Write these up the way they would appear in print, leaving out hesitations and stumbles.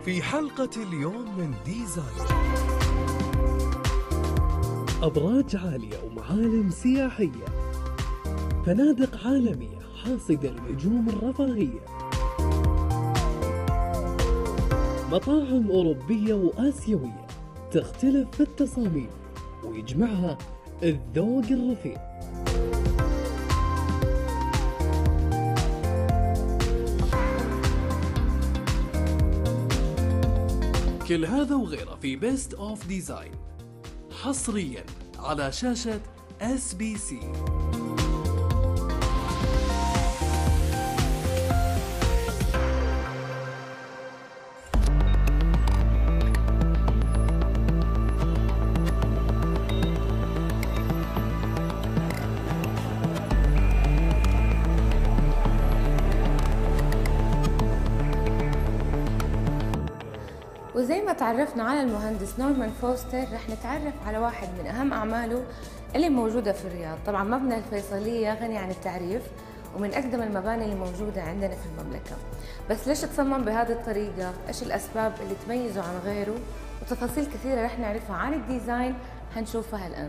في حلقة اليوم من ديزاين. أبراج عالية ومعالم سياحية، فنادق عالمية حاصدة النجوم الرفاهية، مطاعم أوروبية وآسيوية تختلف في التصاميم ويجمعها الذوق الرفيع. كل هذا وغيره في بيست اوف ديزاين، حصريا على شاشة SBC. وزي ما تعرفنا على المهندس نورمان فوستر، رح نتعرف على واحد من أهم أعماله اللي موجودة في الرياض. طبعا مبنى الفيصلية غني عن التعريف ومن أقدم المباني اللي موجودة عندنا في المملكة. بس ليش تصمم بهذه الطريقة؟ إيش الأسباب اللي تميزه عن غيره؟ وتفاصيل كثيرة رح نعرفها عن الديزاين هنشوفها الآن.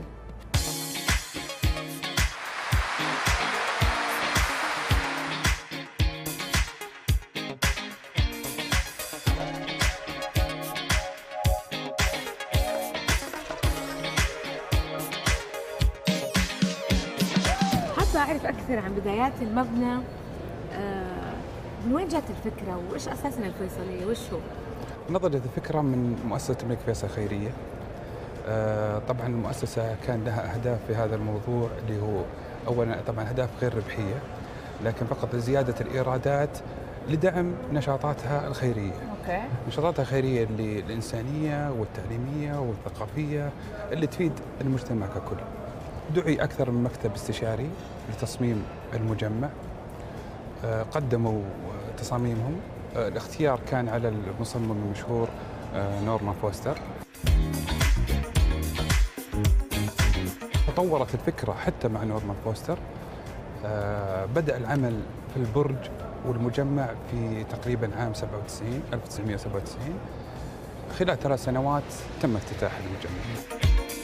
أعرف أكثر عن بدايات المبنى، من وين جات الفكرة وإيش أساساً الفيصلية وإيش هو؟ نضجت الفكرة من مؤسسة الملك فيصل الخيرية. طبعاً المؤسسة كان لها أهداف في هذا الموضوع، اللي هو أولاً طبعاً أهداف غير ربحية، لكن فقط لزيادة الإيرادات لدعم نشاطاتها الخيرية. أوكي. نشاطاتها الخيرية اللي الإنسانية والتعليمية والثقافية اللي تفيد المجتمع ككل. دعي أكثر من مكتب استشاري لتصميم المجمع، قدموا تصاميمهم. الاختيار كان على المصمم المشهور نورمان فوستر. تطورت الفكرة حتى مع نورمان فوستر. بدأ العمل في البرج والمجمع في تقريبا عام 1997. خلال 3 سنوات تم افتتاح المجمع.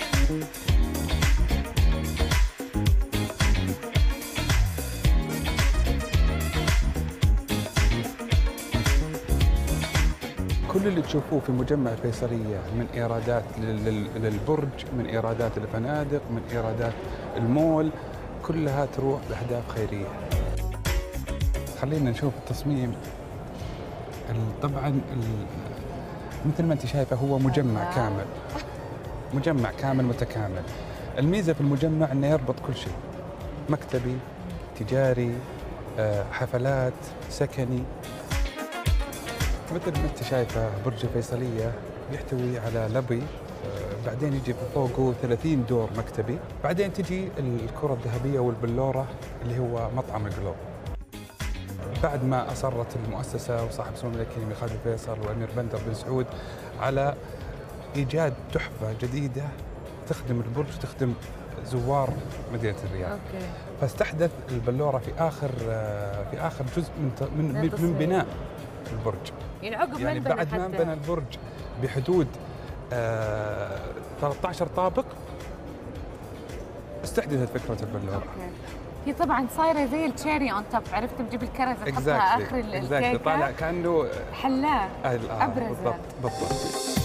كل اللي تشوفوه في مجمع الفيصلية من إيرادات للبرج، من إيرادات الفنادق، من إيرادات المول، كلها تروح لأهداف خيرية. خلينا نشوف التصميم. طبعا مثل ما انت شايفة هو مجمع كامل، مجمع كامل متكامل. الميزة في المجمع انه يربط كل شيء، مكتبي، تجاري، حفلات، سكني. مثل ما انت شايفه برج الفيصليه يحتوي على لبي، بعدين يجي فوقه 30 دور مكتبي، بعدين تجي الكره الذهبيه والبلوره اللي هو مطعم الجلوب. بعد ما اصرت المؤسسه وصاحب سمو الملك الكريم خالد الفيصل والامير بندر بن سعود على ايجاد تحفه جديده تخدم البرج، تخدم زوار مدينه الرياض. أوكي. فاستحدث البلوره في اخر جزء من بناء البرج. يعني بعد ما بنى البرج بحدود 13 طابق استحدثت فكرة البلورة. أوكي. هي طبعا صايرة زي التشيري اون توب، عرفت تجيب الكرزة تحطها آخر الكيكة، طالع كأنه حلاق أبرز. بالضبط.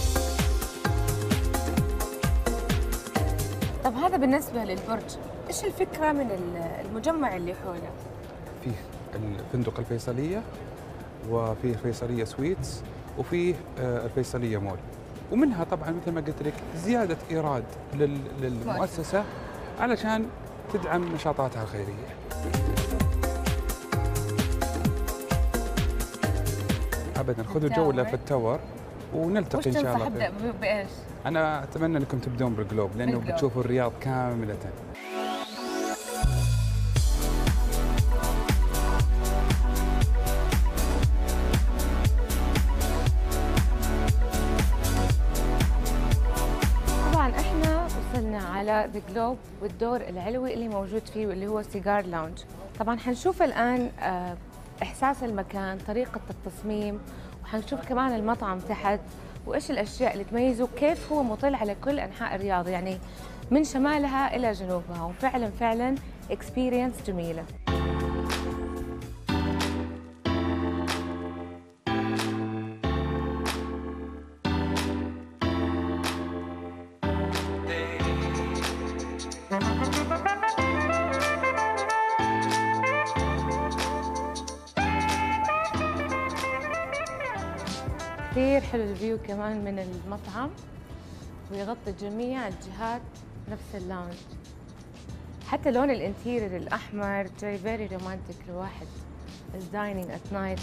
طب هذا بالنسبة للبرج، إيش الفكرة من المجمع اللي حوله؟ فيه الفندق الفيصلية، وفيه الفيصلية سويتس، وفيه الفيصلية مول، ومنها طبعا مثل ما قلت لك زيادة إيراد للمؤسسة علشان تدعم نشاطاتها الخيرية. أبدا خذوا جولة في التاور ونلتقي إن شاء الله. أبدأ بإيش؟ أنا أتمنى أنكم تبدون بالجلوب لأنه بتشوفوا الرياض كاملة. على ذا جلوب والدور العلوي اللي موجود فيه واللي هو سيجار لاونج. طبعا حنشوف الآن إحساس المكان، طريقة التصميم، وحنشوف كمان المطعم تحت وإيش الأشياء اللي تميزه وكيف هو مطل على كل أنحاء الرياض، يعني من شمالها إلى جنوبها، وفعلا فعلا اكسبيرينس جميلة. كثير حلو الفيو كمان من المطعم، ويغطي جميع الجهات نفس اللاونج. حتى لون الانتيرير الأحمر جاي فيري رومانتيك لواحد is dining at night.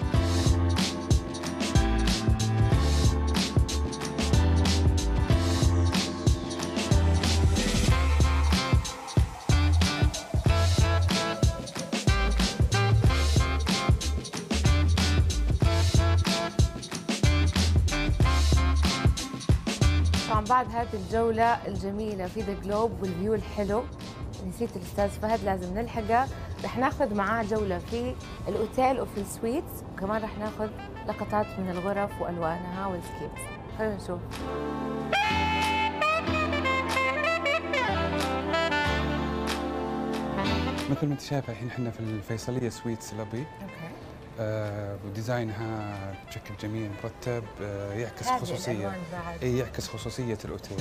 طبعا بعد هذه الجولة الجميلة في ذا جلوب والفيو الحلو، نسيت الأستاذ فهد لازم نلحقه، رح ناخذ معاه جولة في الأوتيل وفي السويتس، وكمان رح ناخذ لقطات من الغرف وألوانها والسكيبس. خلونا نشوف. مثل ما انت شايفه الحين احنا في الفيصليه سويتس لوبي. اوكي. وديزاينها بشكل جميل مرتب، يعكس خصوصيه، يعكس خصوصيه الاوتيل.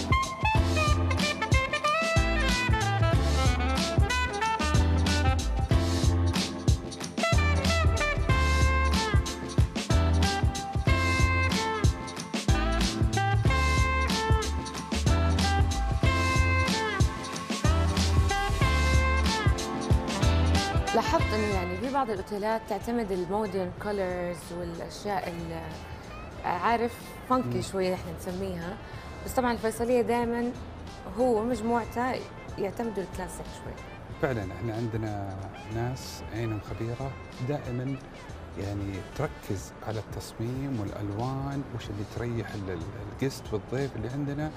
لاحظت انه يعني في بعض الاوتيلات تعتمد المودرن كولرز والاشياء عارف فانكي شويه احنا نسميها، بس طبعا الفيصليه دائما هو مجموعته يعتمدوا الكلاسيك شوي. فعلا احنا عندنا ناس عينهم خبيره دائما، يعني تركز على التصميم والالوان وش اللي تريح الجست والضيف اللي عندنا.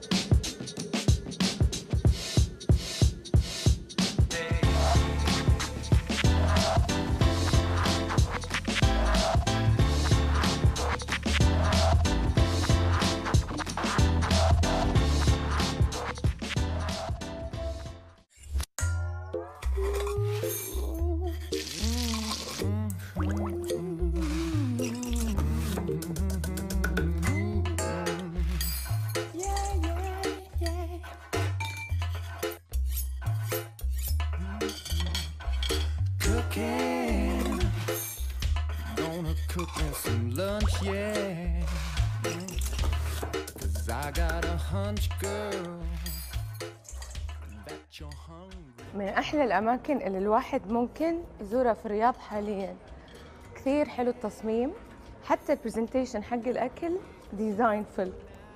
من أحلى الأماكن اللي الواحد ممكن يزورها في الرياض حالياً. كثير حلو التصميم، حتى البرزنتيشن حق الأكل ديزاين فل،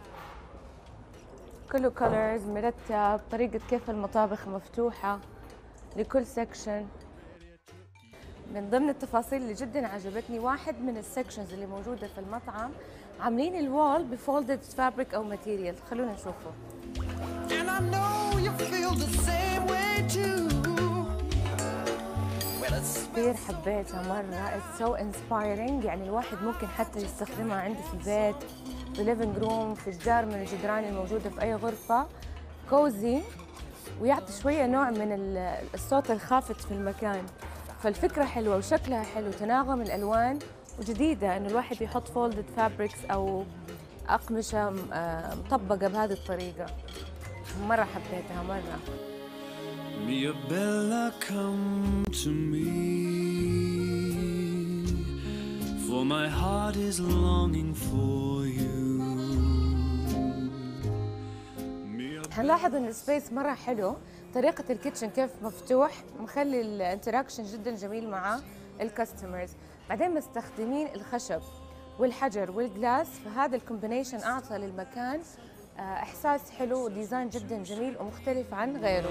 كله كولرز مرتب، طريقة كيف المطابخ مفتوحة لكل سكشن. من ضمن التفاصيل اللي جدا عجبتني، واحد من السكشنز اللي موجودة في المطعم عاملين الوال بفولدد فابريك أو ماتيريال، خلونا نشوفه. كثير حبيتها مرة، it's so inspiring، يعني الواحد ممكن حتى يستخدمها عنده في البيت، في الليفينج روم، في جدار من الجدران الموجودة في أي غرفة، كوزي، ويعطي شوية نوع من الصوت الخافت في المكان. فالفكرة حلوة وشكلها حلو، تناغم الألوان، وجديدة إنه الواحد يحط فولدد فابريكس أو أقمشة مطبقة بهذه الطريقة. مرة حبيتها مرة. Mia Bella, come to me, for my heart is longing for you. هنلاحظ ان السبيس مرة حلو، طريقة الكيتشن كيف مفتوح، مخلي الانتراكشن جدا جميل مع الكاستمرز. بعدين مستخدمين الخشب والحجر والجلاس، فهذا الكومبينيشن اعطى للمكان احساس حلو وديزاين جدا جميل ومختلف عن غيره.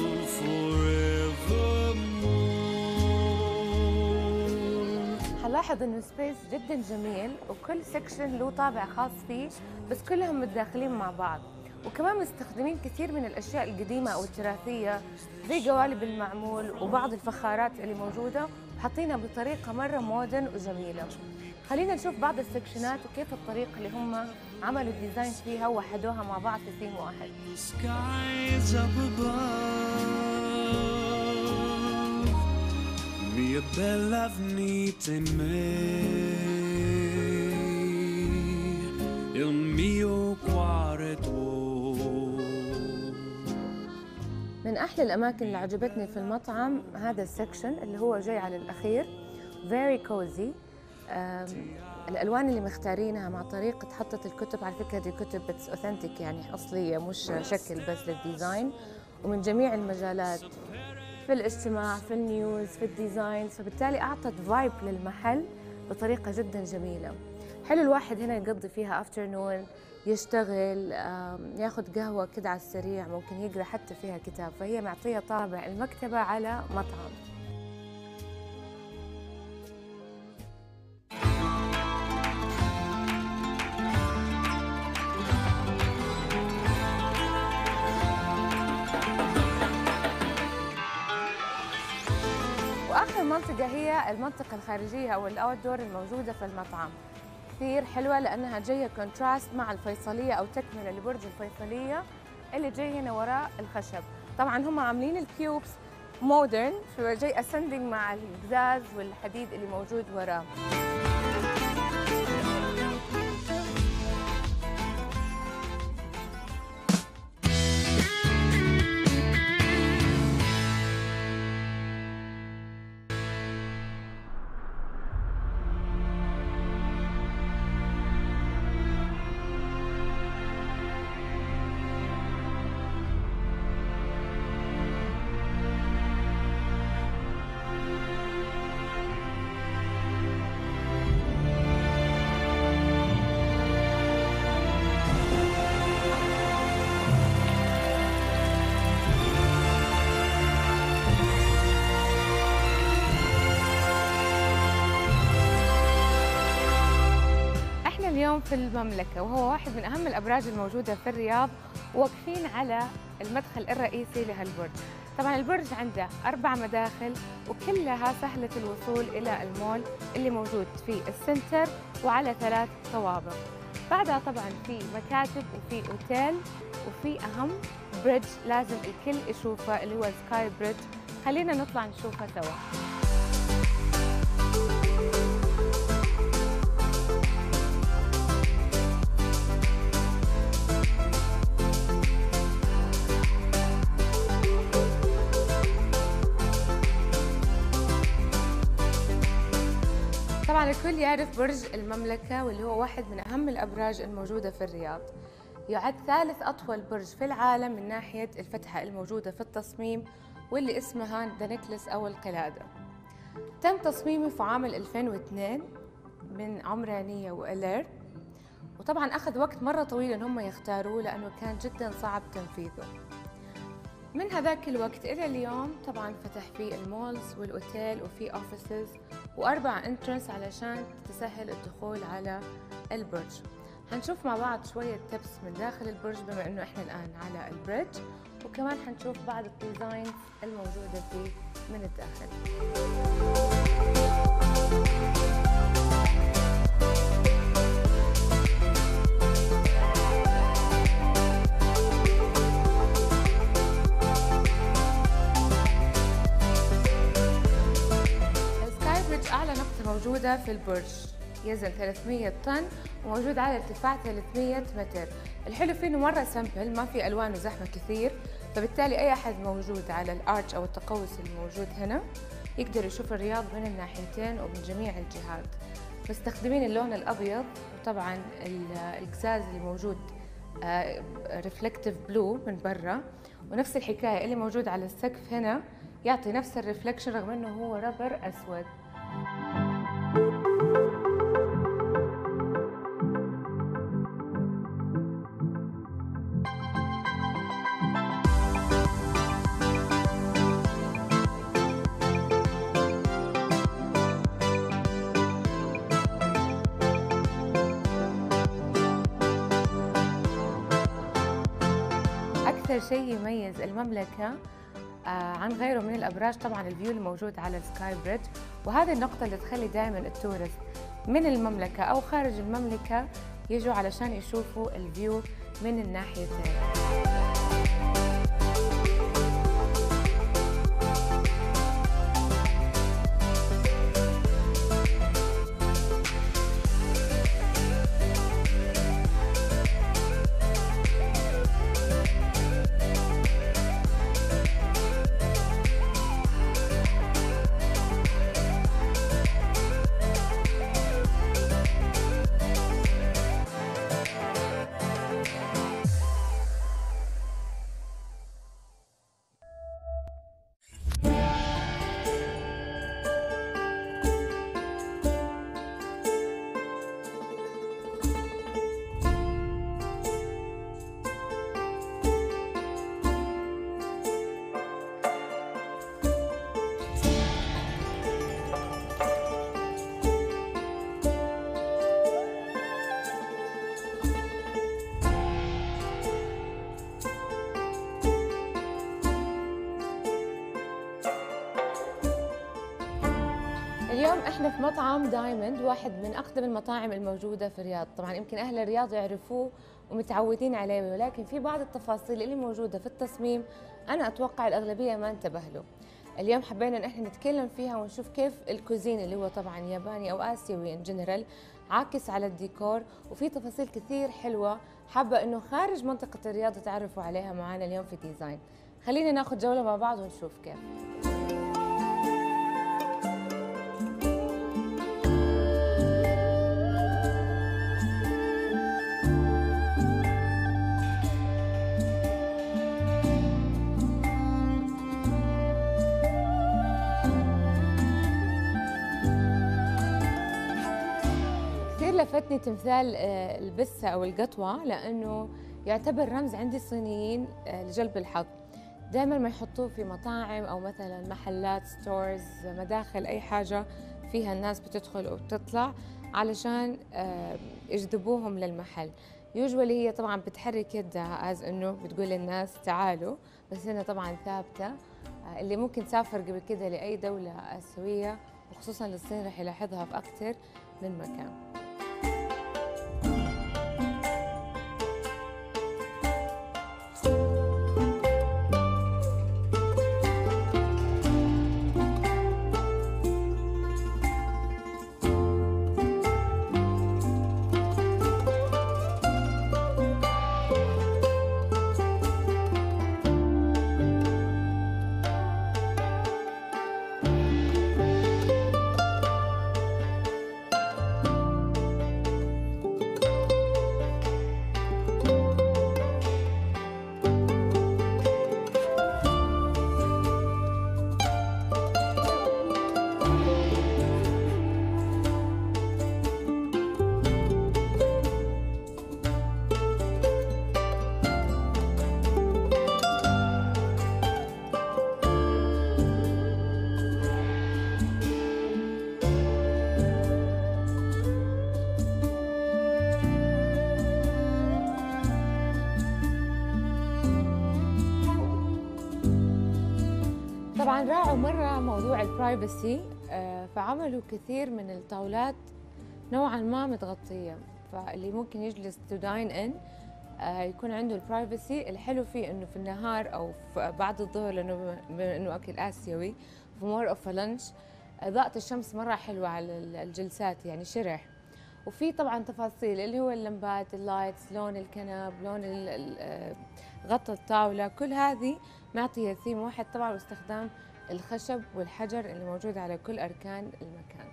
هنلاحظ انه سبيس جدا جميل، وكل سكشن له طابع خاص فيه، بس كلهم متداخلين مع بعض. وكمان مستخدمين كثير من الاشياء القديمه او التراثيه زي قوالب المعمول وبعض الفخارات اللي موجوده، وحاطينها بطريقه مره مودرن وجميله. خلينا نشوف بعض السكشنات وكيف الطريقة اللي هم عملوا الديزاين فيها ووحدوها مع بعض في ثيم واحد. Skies up above, mia bella venite in me, il mio cuore tuo. من أحلى الأماكن اللي عجبتني في المطعم هذا السكشن اللي هو جاي على الأخير، very cozy. الألوان اللي مختارينها مع طريقة حطة الكتب، على فكرة دي كتب بس أوثنتيك يعني أصلية مش شكل بس للديزاين، ومن جميع المجالات في الاجتماع في النيوز في الديزاين، فبالتالي أعطت فايب للمحل بطريقة جدا جميلة. حلو الواحد هنا يقضي فيها افترنون، يشتغل، ياخذ قهوة كده على السريع، ممكن يقرأ حتى فيها كتاب، فهي معطية طابع المكتبة على مطعم. وآخر منطقة هي المنطقة الخارجية أو الأوت دور الموجودة في المطعم، كثير حلوة لأنها جاية كونتراست مع الفيصلية أو تكملة لبرج الفيصلية اللي جاي هنا وراء الخشب. طبعا هم عاملين الكيوبس مودرن، فجاي اسندنج مع القزاز والحديد اللي موجود وراه. اليوم في المملكة وهو واحد من أهم الأبراج الموجودة في الرياض، واقفين على المدخل الرئيسي لهالبرج. طبعا البرج عنده 4 مداخل وكلها سهلة الوصول إلى المول اللي موجود في السنتر وعلى 3 طوابق. بعدها طبعا في مكاتب وفي أوتيل وفي أهم بريدج لازم الكل يشوفه اللي هو سكاي بريدج. خلينا نطلع نشوفه سوا. طبعا الكل يعرف برج المملكة واللي هو واحد من أهم الأبراج الموجودة في الرياض. يعد ثالث أطول برج في العالم من ناحية الفتحة الموجودة في التصميم واللي اسمها ذا نيكلس أو القلادة. تم تصميمه في عام 2002 من عمرانية وإلير، وطبعا أخذ وقت مرة طويل إن هم يختاروه لأنه كان جدا صعب تنفيذه. من هذاك الوقت إلى اليوم طبعا فتح فيه المولز والأوتيل وفي أوفيسز و4 انترنس علشان تسهل الدخول على البرج. هنشوف مع بعض شوية تبس من داخل البرج بما إنه إحنا الآن على البرج، وكمان هنشوف بعض الديزاينز الموجودة فيه من الداخل. أعلى نقطة موجودة في البرج، يزن 300 طن وموجود على ارتفاع 300 متر. الحلو فيه إنه مرة سمبل، ما في ألوان وزحمة كثير، فبالتالي أي أحد موجود على الأرش أو التقوس الموجود هنا يقدر يشوف الرياض من الناحيتين ومن جميع الجهات. مستخدمين اللون الأبيض، وطبعا القزاز اللي موجود ريفلكتيف بلو من برا، ونفس الحكاية اللي موجود على السقف هنا يعطي نفس الريفلكشن رغم إنه هو ربر أسود. أكثر شيء يميز المملكة عن غيره من الأبراج طبعاً الفيو الموجود على السكاي بريدج، وهذه النقطة اللي تخلي دائماً التورست من المملكة أو خارج المملكة يجوا علشان يشوفوا الفيو من الناحيتين. اليوم احنا في مطعم دايموند، واحد من اقدم المطاعم الموجوده في الرياض. طبعا يمكن اهل الرياض يعرفوه ومتعودين عليه، ولكن في بعض التفاصيل اللي موجوده في التصميم انا اتوقع الاغلبيه ما انتبه له. اليوم حبينا ان احنا نتكلم فيها ونشوف كيف الكوزين اللي هو طبعا ياباني او اسيوي ان جنرال عاكس على الديكور، وفي تفاصيل كثير حلوه حابه انه خارج منطقه الرياض تعرفوا عليها معنا اليوم في ديزاين. خلينا ناخذ جوله مع بعض ونشوف كيف. لفتني تمثال البسة أو القطوة، لأنه يعتبر رمز عند الصينيين لجلب الحظ. دائما ما يحطوه في مطاعم أو مثلا محلات، ستورز، مداخل، أي حاجة فيها الناس بتدخل وبتطلع علشان يجذبوهم للمحل. يوجوالي هي طبعا بتحرك يدها از انه بتقول للناس تعالوا، بس هنا طبعا ثابتة. اللي ممكن سافر قبل كده لأي دولة آسيوية وخصوصا للصين رح يلاحظها في أكثر من مكان. طبعا راعوا مرة موضوع البرايفسي، فعملوا كثير من الطاولات نوعا ما متغطية، فاللي ممكن يجلس تو داين ان يكون عنده البرايفسي. الحلو فيه انه في النهار او في بعد الظهر، لانه بما انه اكل اسيوي في مور اوف لانش، اضاءة الشمس مرة حلوة على الجلسات، يعني شرح. وفي طبعا تفاصيل اللي هو اللمبات، اللايتس، لون الكنب، لون غطى الطاولة، كل هذه معطية ثيم واحد طبعا، باستخدام الخشب والحجر اللي موجود على كل أركان المكان.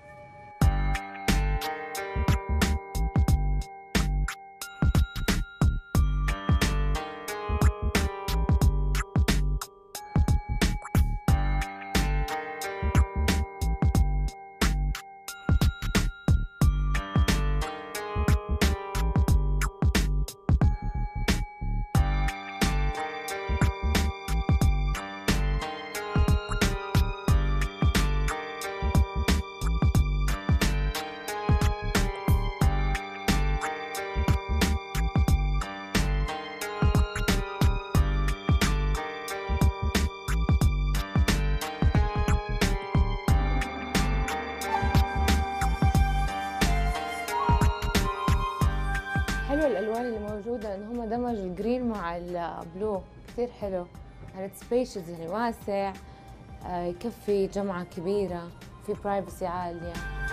حلوة الألوان اللي موجودة، إنه هم دمجوا الجرين مع البلو، كثير حلو. يعني سبيشز، يعني واسع، يكفي جمعة كبيرة، في برايفسي عالية.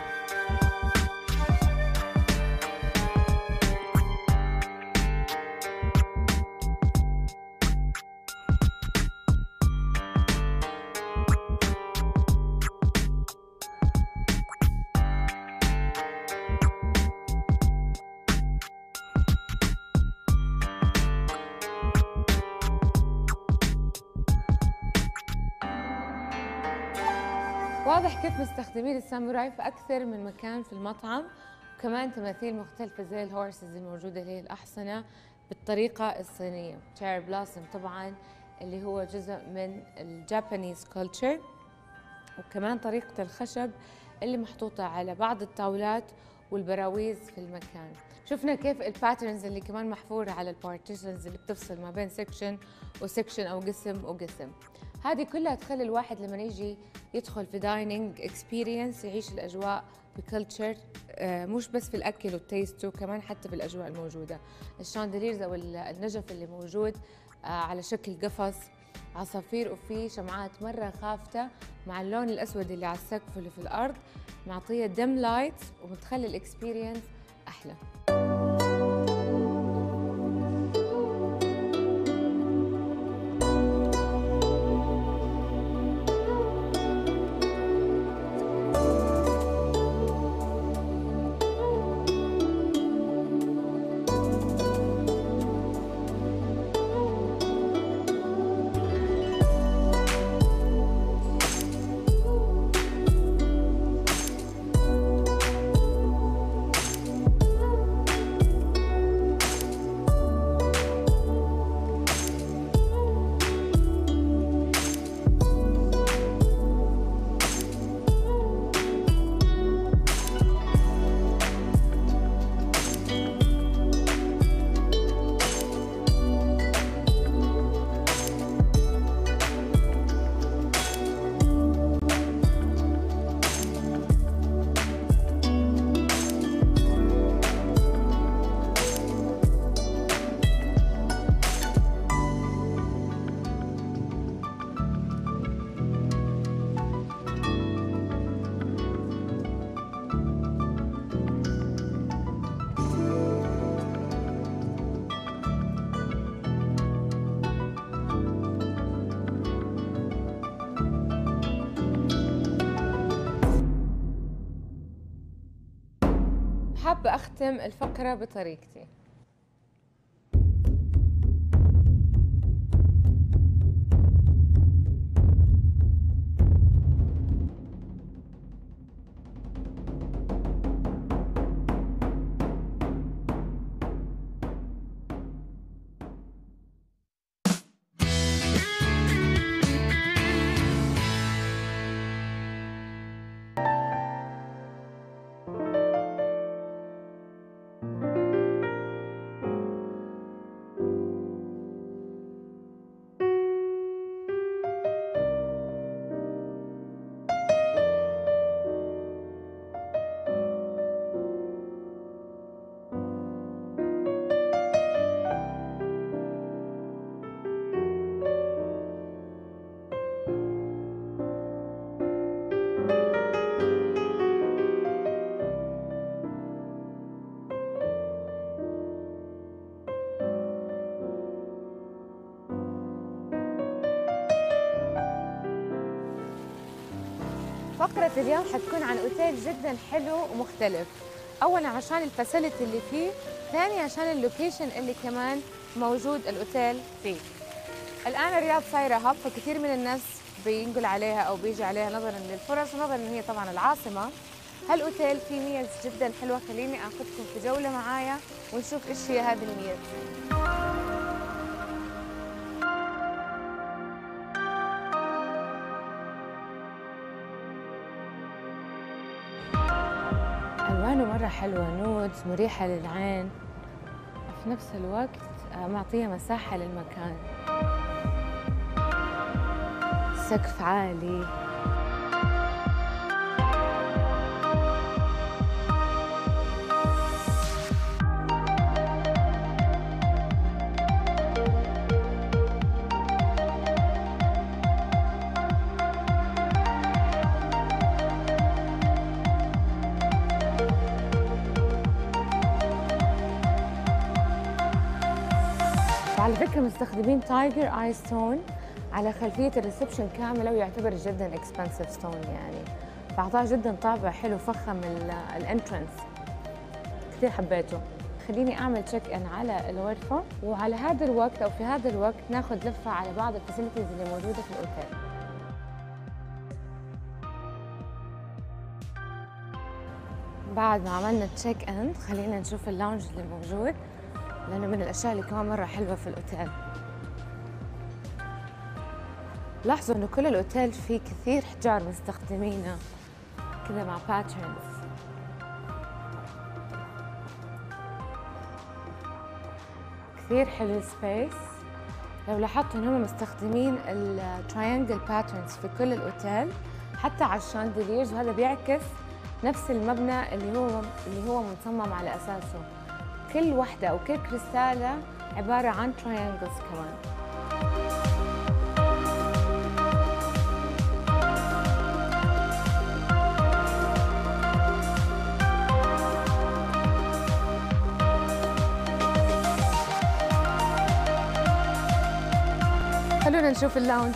واضح كيف مستخدمين الساموراي في أكثر من مكان في المطعم، وكمان تماثيل مختلفة زي الهورسز الموجودة اللي هي الأحصنة بالطريقة الصينية. تشيري بلاسم طبعاً اللي هو جزء من الجابانيز كولتشر، وكمان طريقة الخشب اللي محطوطة على بعض الطاولات والبراويز في المكان. شفنا كيف الباترنز اللي كمان محفورة على البارتيشنز اللي بتفصل ما بين سيكشن وسيكشن أو قسم وقسم. هذه كلها تخلي الواحد لما يجي يدخل في دايننج اكسبيرينس يعيش الأجواء بكلتشر، مش بس في الأكل والتيست، وكمان حتى بالأجواء الموجودة. الشاندليرز أو النجف اللي موجود على شكل قفص عصافير، وفيه شمعات مرة خافتة مع اللون الأسود اللي على السقف واللي في الأرض، معطية ديم لايتس وبتخلي الإكسبيرينس أحلى. حابة أختم الفقرة بطريقتي. فقرة اليوم حتكون عن اوتيل جدا حلو ومختلف. اولا عشان الفاسيلتي اللي فيه، ثاني عشان اللوكيشن اللي كمان موجود الاوتيل فيه. الان الرياض صايره هاب، فكثير من الناس بينقل عليها او بيجي عليها نظرا للفرص ونظرا ان هي طبعا العاصمه. هالاوتيل فيه ميز جدا حلوه، خليني اخذكم في جوله معايا ونشوف ايش هي هذه الميز. ألوانه مرة حلوة، نودز مريحة للعين، في نفس الوقت معطية مساحة للمكان. سقف عالي، وعلى فكرة مستخدمين تايجر اي ستون على خلفية الريسبشن كاملة، ويعتبر جدا اكسبنسيف ستون يعني، فأعطاه جدا طابع حلو فخم الانترنس، كثير حبيته. خليني أعمل تشيك إن على الغرفة، وعلى هذا الوقت أو في هذا الوقت ناخذ لفة على بعض الفاسيلتيز اللي موجودة في الأوتيل. بعد ما عملنا تشيك إن خلينا نشوف اللاونج اللي موجود، لأنه من الأشياء اللي كمان مرة حلوة في الأوتيل. لاحظوا إنه كل الأوتيل فيه كثير حجار مستخدمينه كذا مع باترنز. كثير حلو السبيس. لو لاحظتوا إنهم مستخدمين التراينجل باترنز في كل الأوتيل حتى على الشاندليرز، وهذا بيعكس نفس المبنى اللي هو مصمم على أساسه. كل وحدة أو كل كريستالة عبارة عن تراينجلز كمان. خلونا نشوف اللاونج.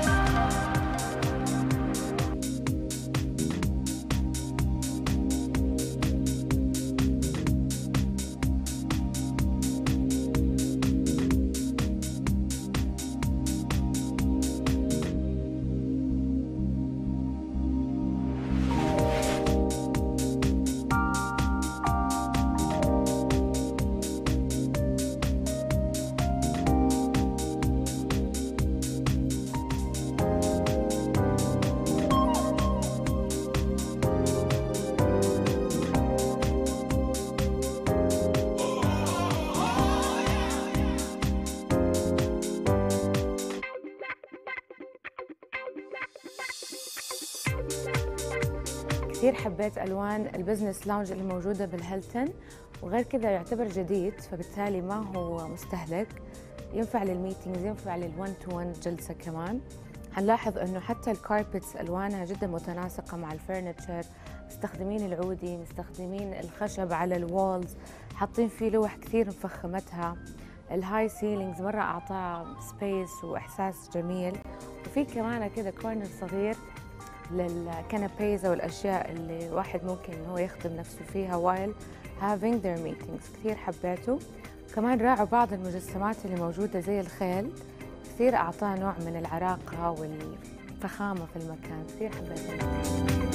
كثير حبيت ألوان البزنس لاونج اللي موجودة بالهيلتون، وغير كذا يعتبر جديد، فبالتالي ما هو مستهلك، ينفع للميتينجز، ينفع للون تو ون جلسة كمان. هنلاحظ إنه حتى الكاربتس ألوانها جدا متناسقة مع الفرنتشر، مستخدمين العودي، مستخدمين الخشب على الوالز، حاطين فيه لوح كثير مفخمتها. الهاي سيلينجز مرة أعطاه سبيس وإحساس جميل، وفي كمان كذا كورنر صغير للكنابيز والأشياء اللي الواحد ممكن إنه هو يخدم نفسه فيها while having their meetings. كثير حبيته. كمان راعوا بعض المجسمات اللي موجودة زي الخيل، كثير أعطاه نوع من العراقة والفخامة في المكان، كثير حبيت المكان.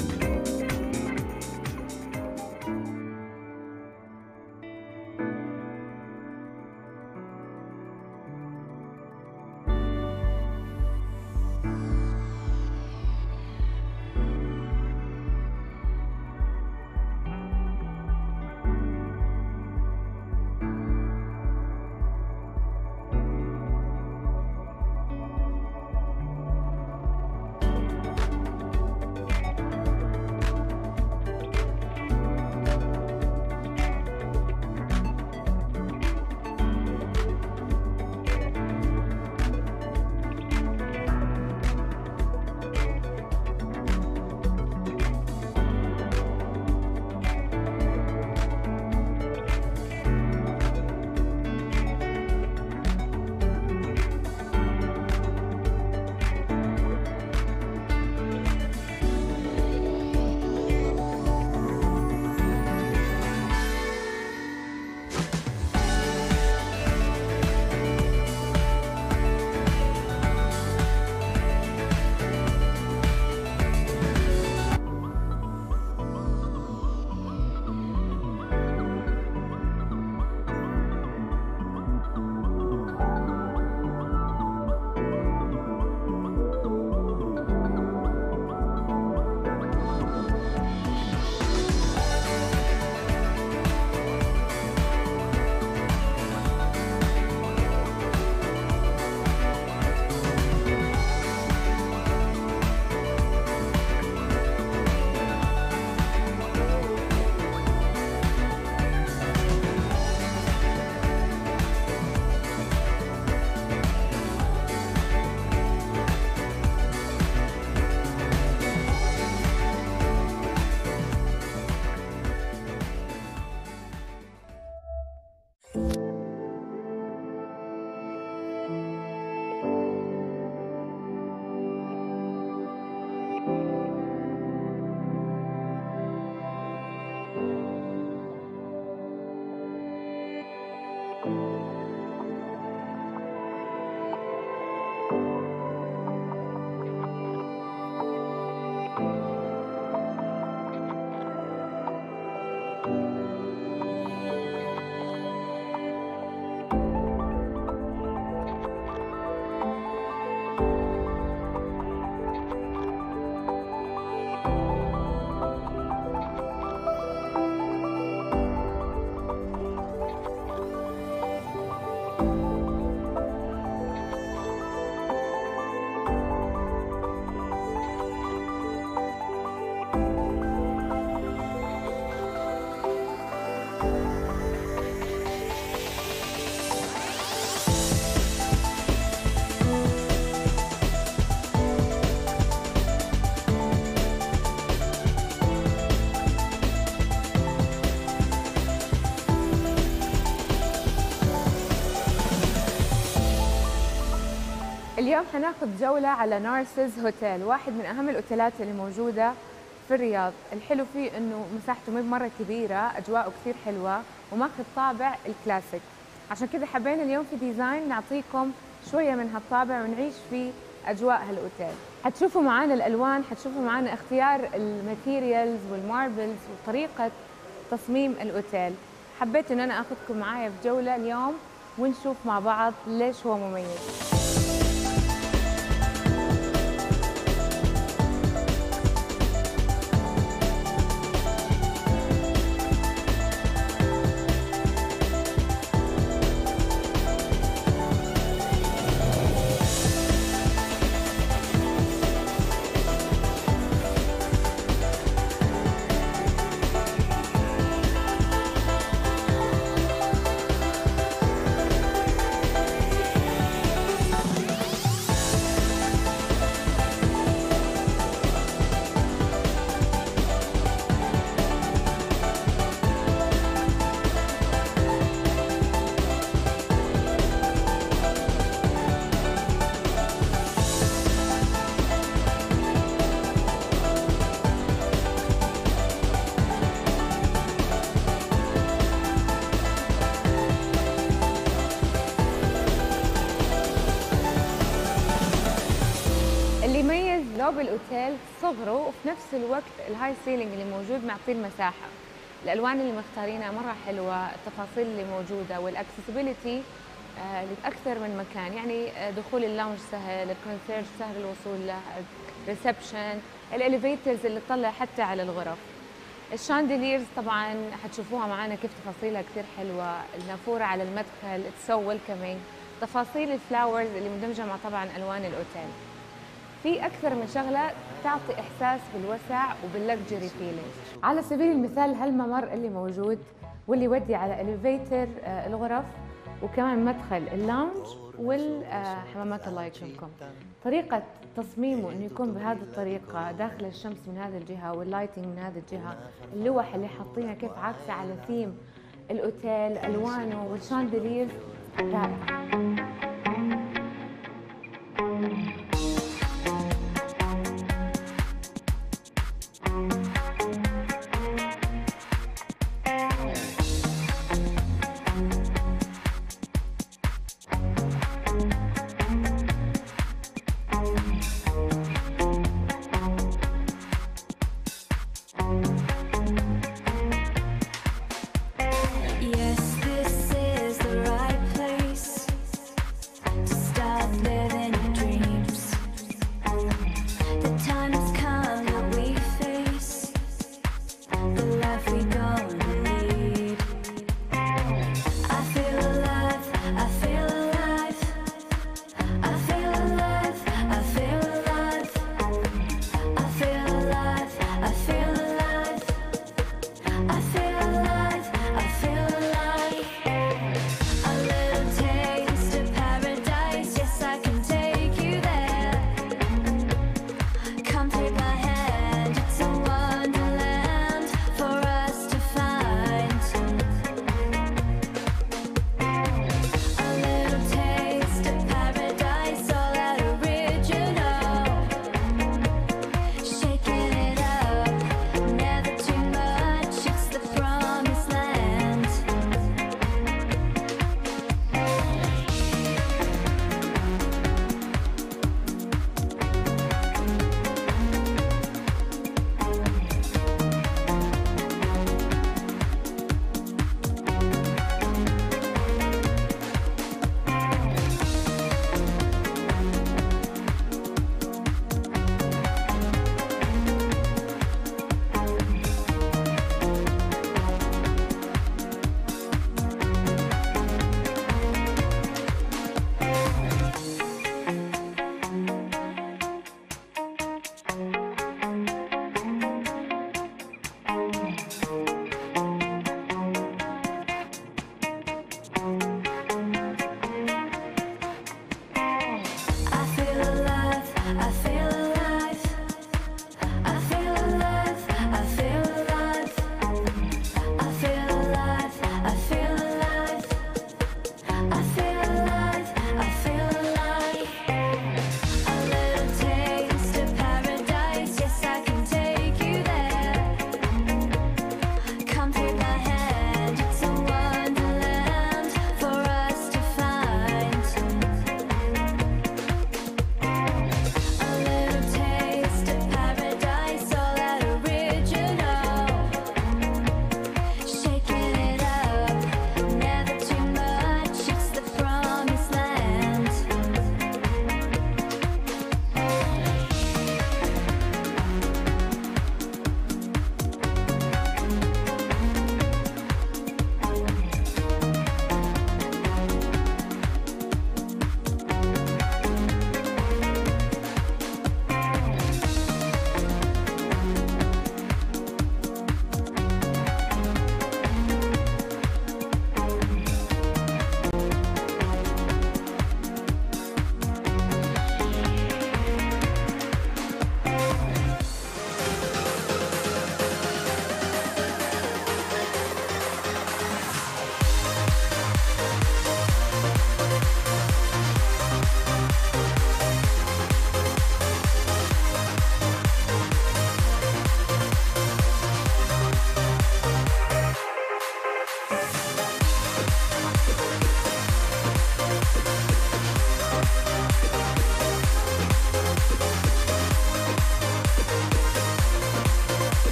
اليوم حناخد جولة على نارسز هوتيل، واحد من أهم الأوتيلات اللي موجودة في الرياض. الحلو فيه إنه مساحته مو مرة كبيرة، أجواءه كثير حلوة وماخذ طابع الكلاسيك. عشان كذا حبينا اليوم في ديزاين نعطيكم شوية من هالطابع ونعيش في أجواء هالأوتيل. حتشوفوا معانا الألوان، حتشوفوا معانا اختيار الماتيريالز والماربلز وطريقة تصميم الأوتيل. حبيت إن أنا أخذكم معايا في جولة اليوم ونشوف مع بعض ليش هو مميز. اللي يميز لوبي الاوتيل صغره وفي نفس الوقت الهاي سيلينج اللي موجود معطيه المساحه. الالوان اللي مختارينها مره حلوه، التفاصيل اللي موجوده والاكسسبيليتي لاكثر من مكان، يعني دخول اللونج سهل، الكونسيرج سهل الوصول له، ريسبشن، الاليفيترز اللي تطلع حتى على الغرف. الشاندليرز طبعا حتشوفوها معنا كيف تفاصيلها كثير حلوه، النافوره على المدخل سو ويلكمينج، تفاصيل الفلاورز اللي مندمجه مع طبعا الوان الاوتيل. في أكثر من شغلة تعطي إحساس بالوسع وباللكجري فيلينج. على سبيل المثال هالممر اللي موجود واللي يودي على إليفيتر الغرف وكمان مدخل اللاونج والحمامات الله يكرمكم. طريقة تصميمه إنه يكون بهذه الطريقة، داخل الشمس من هذه الجهة واللايتنج من هذه الجهة، اللوح اللي حاطينها كيف عاكسة على ثيم الأوتيل، ألوانه والشاندلير رائع.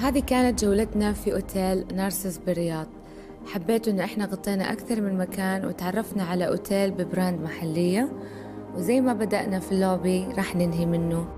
هذه كانت جولتنا في أوتيل نارسس بالرياض. حبيت إنه إحنا غطينا أكثر من مكان وتعرفنا على أوتيل ببراند محلية، وزي ما بدأنا في اللوبي رح ننهي منه.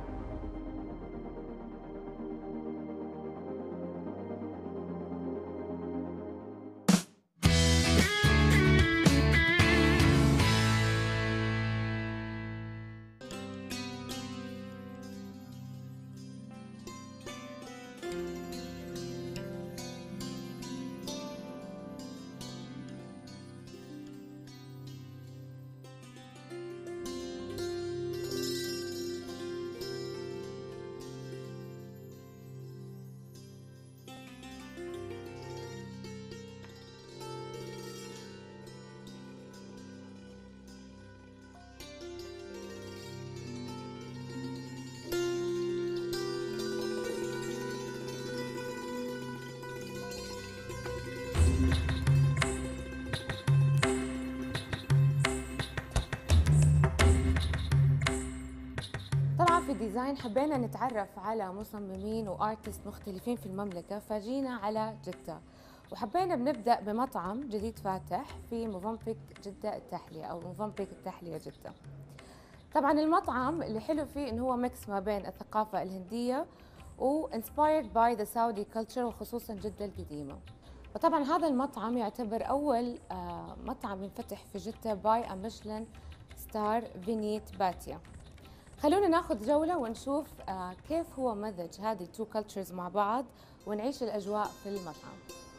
طبعا في ديزاين حبينا نتعرف على مصممين وارتست مختلفين في المملكة، فجينا على جدة وحبينا بنبدأ بمطعم جديد فاتح في موفنبيك جدة التحلية أو موفنبيك التحلية جدة. طبعا المطعم اللي حلو فيه إنه هو ميكس ما بين الثقافة الهندية و inspired by the Saudi culture وخصوصا جدة القديمة. وطبعا هذا المطعم يعتبر أول مطعم ينفتح في جدة باي ميشلان ستار فينيت باتيا. خلونا ناخذ جولة ونشوف كيف هو مزج هذه التو كلتشرز مع بعض ونعيش الأجواء في المطعم.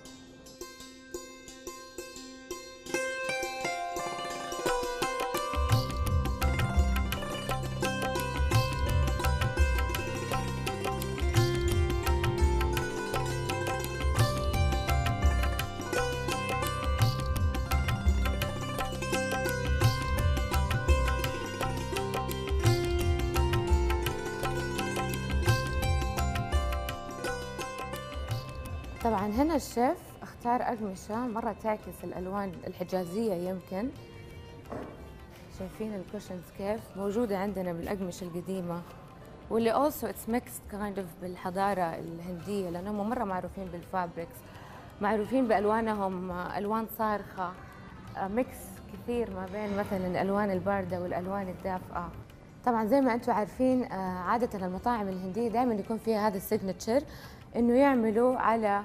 طبعا هنا الشيف اختار أقمشة مرة تعكس الألوان الحجازية، يمكن شايفين الكوشنز كيف موجودة عندنا بالأقمشة القديمة، واللي also it's mixed kind of بالحضارة الهندية، لأنهم مرة معروفين بالفابريكس، معروفين بألوانهم ألوان صارخة، ميكس كثير ما بين مثلا الألوان الباردة والألوان الدافئة. طبعا زي ما أنتم عارفين عادة المطاعم الهندية دائما يكون فيها هذا السيجنتشر، إنه يعملوا على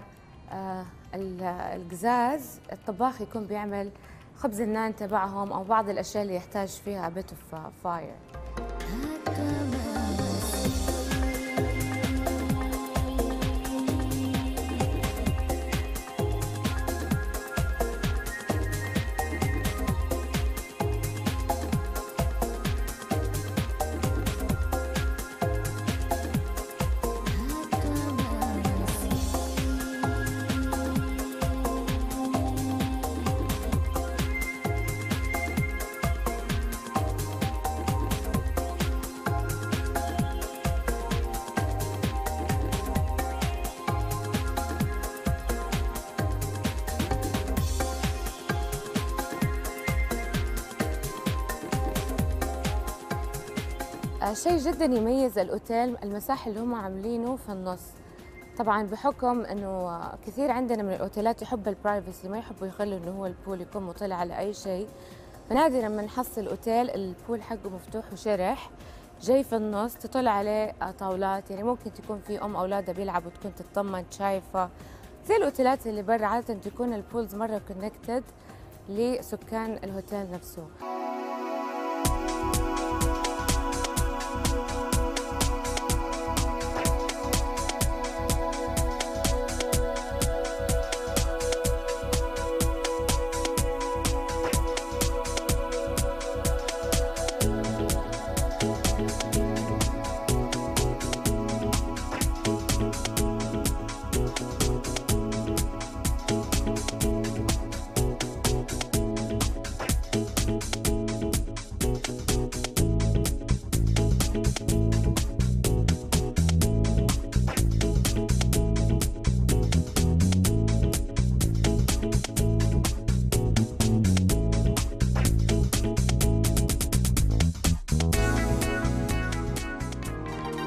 القزاز، الطباخ يكون بيعمل خبز النان تبعهم أو بعض الأشياء اللي يحتاج فيها bit of fire. شيء جدا يميز الأوتيل المساحة اللي هم عاملينه في النص. طبعا بحكم انه كثير عندنا من الأوتيلات يحب البرايفسي، ما يحبوا يخلوا انه هو البول يكون مطلع على اي شيء، فنادرا ما نحصل أوتيل البول حقه مفتوح وشرح جاي في النص تطلع عليه طاولات، يعني ممكن تكون في أولادها بيلعبوا تكون تطمن شايفة، زي الأوتيلات اللي برا عادة تكون البولز مرة كونكتد لسكان الهوتيل نفسه.